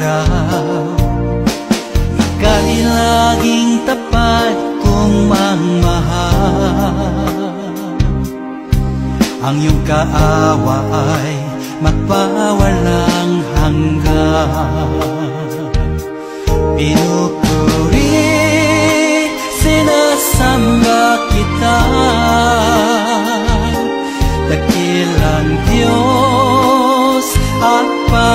araw, ika'y laging tapat kong magmahal. Ang iyong kaawa ay magpawalang hanggan. Pinupuri, sinasamba kita, dakilang Diyos at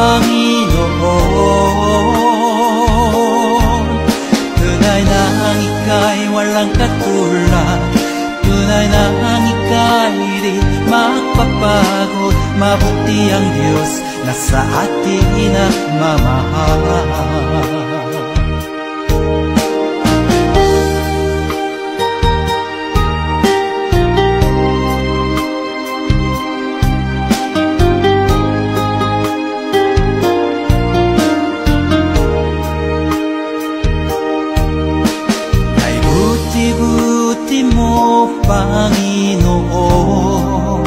Panginoon. Tunay na ang ika'y walang katulad, tunay na ang ika'y di magpapagod. Mabuti ang Diyos na sa atin nagmamahal. Buti mo, Panginoon,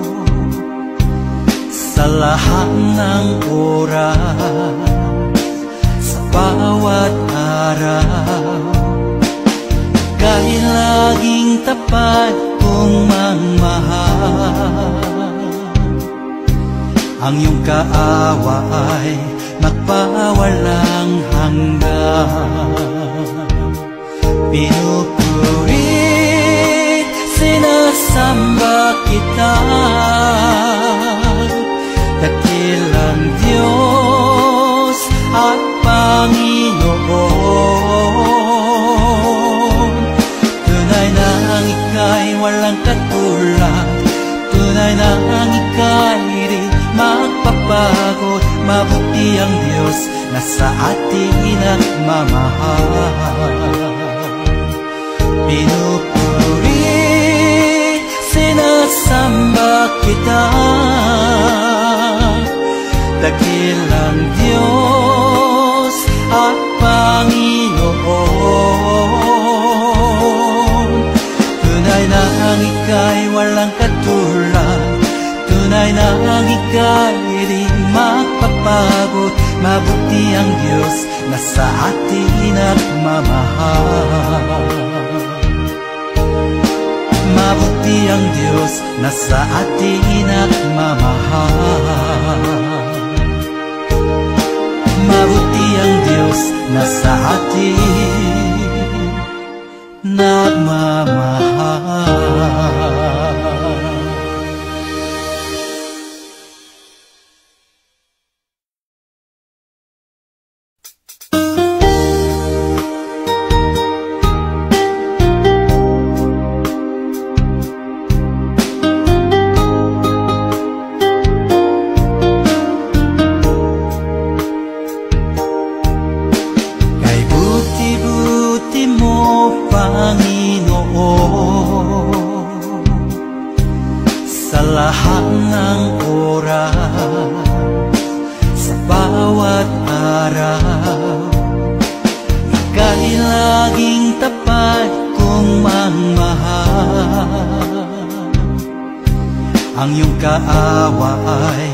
sa lahat ng oras, sa bawat araw, ika'y laging tapat kong magmahal. Ang iyong kaawa ay magpawalang hanggan. Pinupuri, sinasamba kita, dakilang Diyos at Panginoon. Tunay na ang ika'y walang katulad, tunay na ang ika'y di magpapagod. Mabuti ang Diyos na sa atin nagmamahal. Pinupuri, sinasamba kita, dakilang Diyos at Panginoon. Tunay na ang ika'y walang katulad, tunay na ang ika'y di magpapagod. Mabuti ang Diyos na sa atin nagmamahal. Mabuti ang Diyos na sa atin nagmamahal. Mabuti ang Diyos na sa atin nagmamahal. Sa lahat ng oras, sa bawat araw, ika'y laging tapat kong magmahal. Ang iyong kaawa ay